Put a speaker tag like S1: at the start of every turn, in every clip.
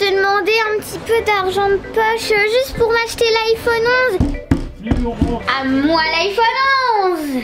S1: te demander un petit peu d'argent de poche, juste pour m'acheter l'iPhone 11. À moi l'iPhone 11.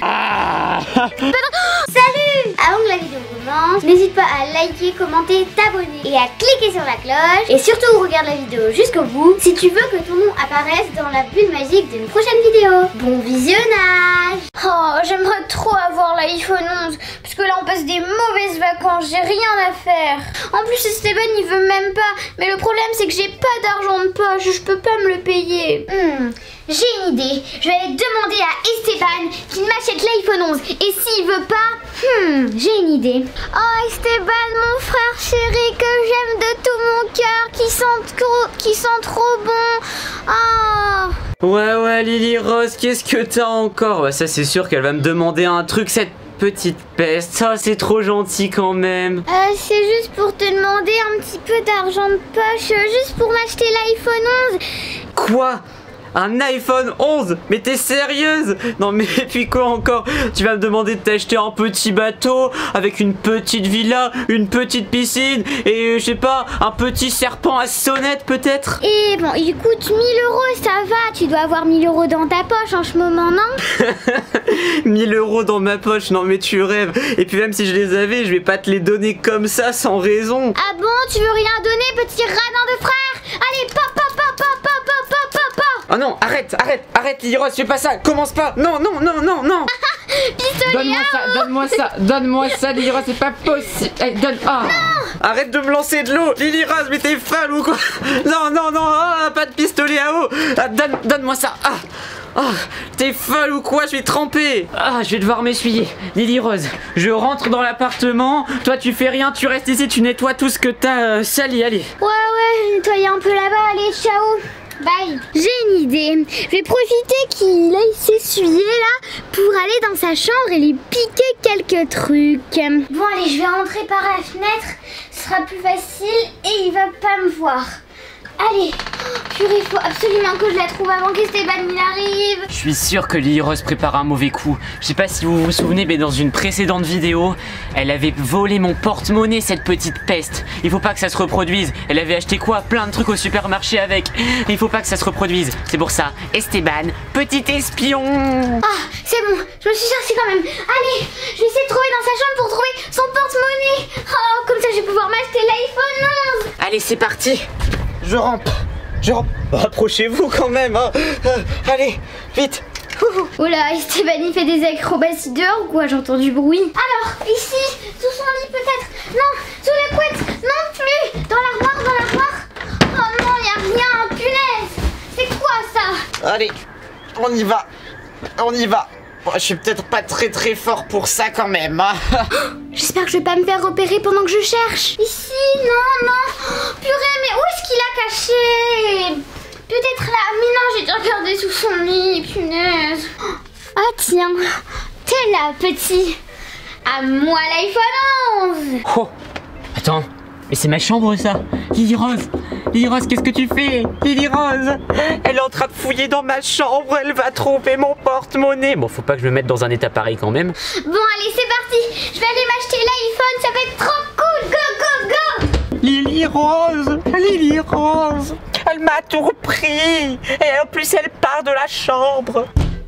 S1: Salut. Avant que la vidéo commence, n'hésite pas à liker, commenter, t'abonner et à cliquer sur la cloche. Et surtout regarde la vidéo jusqu'au bout si tu veux que ton nom apparaisse dans la bulle magique d'une prochaine vidéo. Bon visionnage. Oh, j'aimerais trop avoir l'iPhone 11 parce que là on passe des mauvaises vacances, j'ai rien à faire. En plus Esteban il veut même pas, mais le problème c'est que j'ai pas d'argent de poche, je peux pas me le payer. J'ai une idée, je vais aller demander à Esteban qu'il m'achète l'iPhone 11 et s'il veut pas, j'ai une idée. Oh Esteban, mon frère chéri que j'aime de tout mon cœur, qui sent trop bon. Oh.
S2: Ouais Lily Rose, qu'est-ce que t'as encore? Bah ça c'est sûr qu'elle va me demander un truc, cette petite peste. Ça c'est trop gentil quand même.
S1: C'est juste pour te demander un petit peu d'argent de poche, juste pour m'acheter l'iPhone 11.
S2: Quoi? Un iPhone 11? Mais t'es sérieuse? Non mais puis quoi encore? Tu vas me demander de t'acheter un petit bateau avec une petite villa, une petite piscine et je sais pas, un petit serpent à sonnette peut-être?
S1: Et bon, il coûte 1000 €, ça va. Tu dois avoir 1000 € dans ta poche en ce moment, non?
S2: 1000 € dans ma poche? Non mais tu rêves. Et puis même si je les avais, je vais pas te les donner comme ça sans raison.
S1: Ah bon? Tu veux rien donner, petit radin de frère? Allez, pop.
S2: Oh non, arrête, Lily Rose, fais pas ça, commence pas. Non.
S1: Pistolet.
S2: Donne-moi ça, Lily Rose, c'est pas possible. Hey, donne. Oh. Arrête de me lancer de l'eau, Lily Rose, mais t'es folle ou quoi? Non, pas de pistolet à eau. Donne-moi ça. T'es folle ou quoi? Je vais tremper. Je vais devoir m'essuyer. Lily Rose, je rentre dans l'appartement. Toi, tu fais rien, tu restes ici, tu nettoies tout ce que t'as sali. Allez.
S1: Ouais, nettoyer un peu là-bas. Allez, ciao. Bye. J'ai une idée. Je vais profiter qu'il aille s'essuyer là pour aller dans sa chambre et lui piquer quelques trucs. Bon, allez, je vais rentrer par la fenêtre. Ce sera plus facile et il va pas me voir. Allez, purée, il faut absolument que je la trouve avant qu'Esteban il arrive.
S2: Je suis sûr que Lily Rose prépare un mauvais coup. Je sais pas si vous vous souvenez, mais dans une précédente vidéo, elle avait volé mon porte-monnaie, cette petite peste. Il faut pas que ça se reproduise. Elle avait acheté quoi? Plein de trucs au supermarché avec. Il faut pas que ça se reproduise. C'est pour ça, Esteban, petit espion.
S1: C'est bon, je me suis cherchée quand même. Allez, je vais essayer de trouver dans sa chambre pour trouver son porte-monnaie. Comme ça je vais pouvoir m'acheter l'iPhone 11.
S2: Allez, c'est parti. Je rampe. Approchez-vous quand même, hein. Allez, vite.
S1: Oula, Esteban il fait des acrobaties dehors ou quoi? J'entends du bruit. Alors, ici, sous son lit peut-être? Non, sous la couette? Non plus. Dans l'armoire? Oh non, y a rien, punaise. C'est quoi ça?
S2: Allez, on y va. Bon, je suis peut-être pas très fort pour ça quand même, hein.
S1: J'espère que je vais pas me faire repérer pendant que je cherche. Ici, non. Purée, mais où est-ce qu'il a caché? Peut-être là. Mais non, j'ai dû regarder sous son lit, punaise. Ah tiens, t'es là, petit. À moi l'iPhone 11.
S2: Oh, attends, mais c'est ma chambre ça. Lily Rose, qu'est-ce que tu fais? Lily Rose, elle est en train de fouiller dans ma chambre, elle va trouver mon porte-monnaie. Bon, faut pas que je me mette dans un état pareil quand même.
S1: Bon, allez, c'est parti. Je vais aller m'acheter l'iPhone, ça va être trop cool. Go.
S2: Lily Rose, elle m'a tout repris. Et en plus, elle part de la chambre.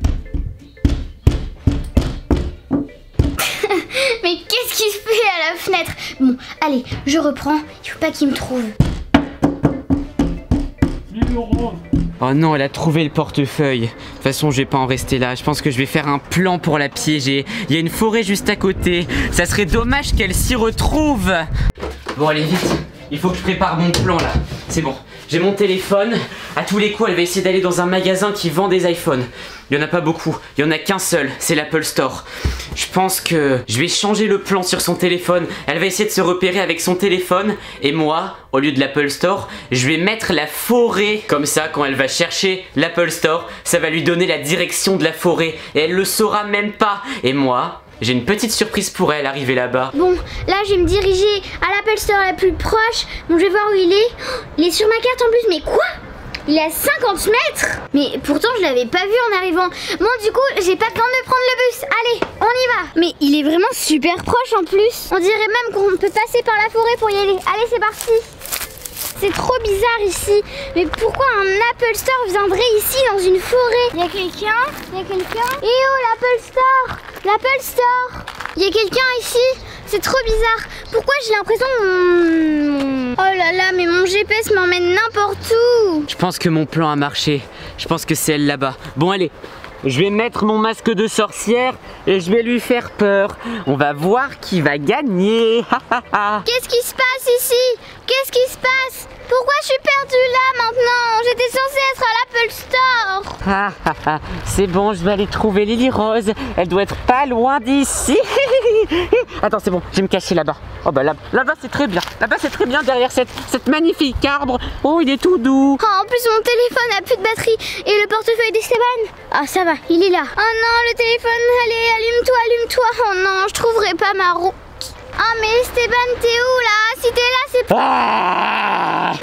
S1: Mais qu'est-ce qu'il fait à la fenêtre? Bon, allez, je reprends. Il faut pas qu'il me trouve.
S2: Oh non, elle a trouvé le portefeuille. De toute façon, je vais pas en rester là. Je pense que je vais faire un plan pour la piéger. Il y a une forêt juste à côté. Ça serait dommage qu'elle s'y retrouve. Bon, allez, vite. Il faut que je prépare mon plan là. C'est bon. J'ai mon téléphone. À tous les coups, elle va essayer d'aller dans un magasin qui vend des iPhones. Il n'y en a pas beaucoup. Il n'y en a qu'un seul. C'est l'Apple Store. Je pense que je vais changer le plan sur son téléphone. Elle va essayer de se repérer avec son téléphone. Et moi, au lieu de l'Apple Store, je vais mettre la forêt. Comme ça, quand elle va chercher l'Apple Store, ça va lui donner la direction de la forêt. Et elle le saura même pas. Et moi, j'ai une petite surprise pour elle arrivée là-bas.
S1: Bon, là je vais me diriger à l'Apple Store la plus proche. Bon, je vais voir où il est. Il est sur ma carte en plus, mais quoi? Il est à 50 mètres. Mais pourtant je l'avais pas vu en arrivant. Bon, du coup j'ai pas le temps de prendre le bus. Allez, on y va. Mais il est vraiment super proche en plus. On dirait même qu'on peut passer par la forêt pour y aller. Allez, c'est parti. c'est trop bizarre ici. Mais pourquoi un Apple Store viendrait ici dans une forêt? Il y a quelqu'un? Il y a quelqu'un? Eh oh, l'Apple Store! L'Apple Store! Il y a quelqu'un ici? C'est trop bizarre. Pourquoi j'ai l'impression Oh là là, mais mon GPS m'emmène n'importe où.
S2: Je pense que mon plan a marché. Je pense que c'est elle là-bas. Bon, allez. Je vais mettre mon masque de sorcière et je vais lui faire peur. On va voir qui va gagner.
S1: Qu'est-ce qui se passe ici? Qu'est-ce qui se passe? Pourquoi je suis perdue là maintenant? J'étais censée être à l'Apple Store.
S2: C'est bon, je vais aller trouver Lily Rose. Elle doit être pas loin d'ici. Attends, c'est bon, je vais me cacher là-bas. Oh bah là-bas c'est très bien. Là-bas c'est très bien derrière cette magnifique arbre. Oh, il est tout doux.
S1: Oh, en plus mon téléphone a plus de batterie. Et le portefeuille d'Esteban? Ah ça va, il est là. Oh non, le téléphone, allez, allume-toi, allume-toi. Oh non, je trouverai pas ma route. Ah mais Esteban, t'es où là? Si t'es là, c'est pas...
S2: Ah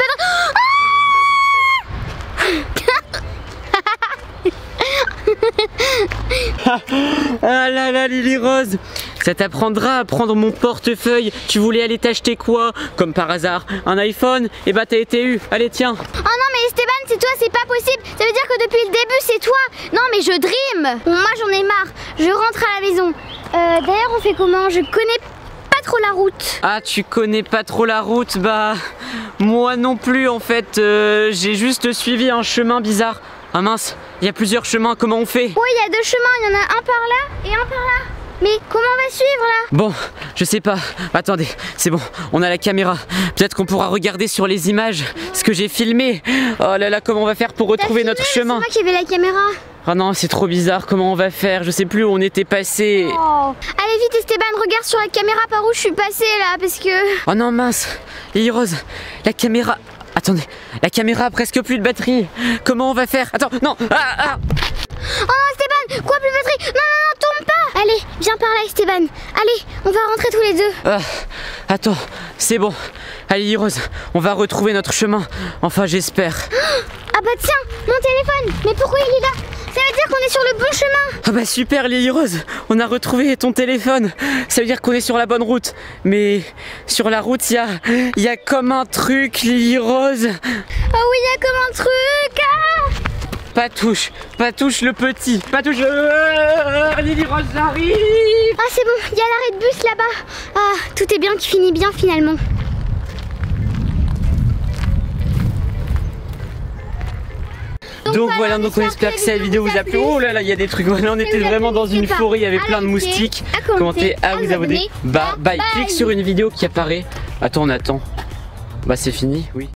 S2: Ah là là, Lily Rose, ça t'apprendra à prendre mon portefeuille. Tu voulais aller t'acheter quoi? Comme par hasard, un iPhone? Et bah t'as été eu. Allez, tiens.
S1: Oh non mais Esteban, c'est toi, c'est pas possible. Ça veut dire que depuis le début c'est toi. Non mais je dream. Bon, moi j'en ai marre. Je rentre à la maison. D'ailleurs on fait comment? Je connais pas trop la route.
S2: Ah, tu connais pas trop la route? Bah moi non plus en fait. J'ai juste suivi un chemin bizarre. Ah mince, il y a plusieurs chemins, comment on fait?
S1: Oui, il y a deux chemins, il y en a un par là et un par là. Mais comment on va suivre là?
S2: Bon, je sais pas. Attendez, c'est bon, on a la caméra. Peut-être qu'on pourra regarder sur les images ce que j'ai filmé. Oh là là, comment on va faire pour retrouver notre chemin?
S1: C'est moi qui avais la caméra.
S2: Ah non, c'est trop bizarre, comment on va faire? Je sais plus où on était passé.
S1: Oh. Allez vite Esteban, regarde sur la caméra par où je suis passée là, parce que...
S2: Oh non mince, Lily Rose, la caméra... Attendez, la caméra a presque plus de batterie. Comment on va faire? Attends, non.
S1: Oh non Esteban, quoi plus de batterie? Non, non, non, tourne pas. Allez, viens par là Esteban. Allez, on va rentrer tous les deux.
S2: Attends, c'est bon. Allez Lily Rose, on va retrouver notre chemin. Enfin, j'espère.
S1: Ah bah tiens, mon téléphone. Mais pourquoi il est là? Ça veut dire qu'on est sur le bon chemin.
S2: Ah bah super Lily Rose, on a retrouvé ton téléphone. Ça veut dire qu'on est sur la bonne route. Mais sur la route, il y a comme un truc, Lily Rose.
S1: Oh oui, il y a comme un truc.
S2: Pas touche le petit. Pas touche Lily Rose arrive.
S1: Ah c'est bon, il y a l'arrêt de bus là-bas. Ah, tout est bien qui finit bien finalement.
S2: Donc voilà, donc on espère que cette vidéo vous a plu. Oh là là, il y a des trucs. Voilà, on était vraiment dans une forêt, il y avait plein de moustiques. Commentez, à vous abonner. Bye. Clique sur une vidéo qui apparaît. Attends, on attend. Bah c'est fini, oui.